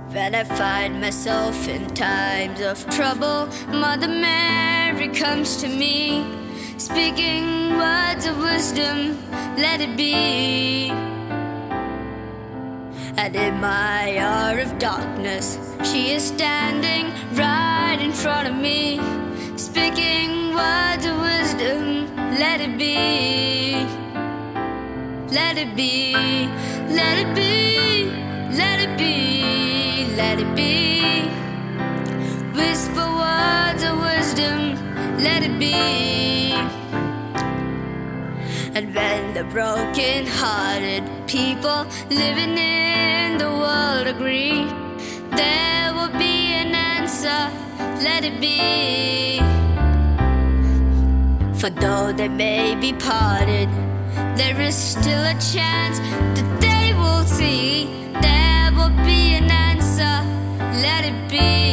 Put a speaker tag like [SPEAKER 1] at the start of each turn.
[SPEAKER 1] When I find myself in times of trouble, Mother Mary comes to me, speaking words of wisdom, let it be. And in my hour of darkness, she is standing right in front of me, speaking words of wisdom, let it be. Let it be, let it be, let it be, let it be. Whisper words of wisdom, let it be. And when the broken-hearted people living in the world agree, there will be an answer, let it be. For though they may be parted, there is still a chance that they will see. There will be an answer, let it be.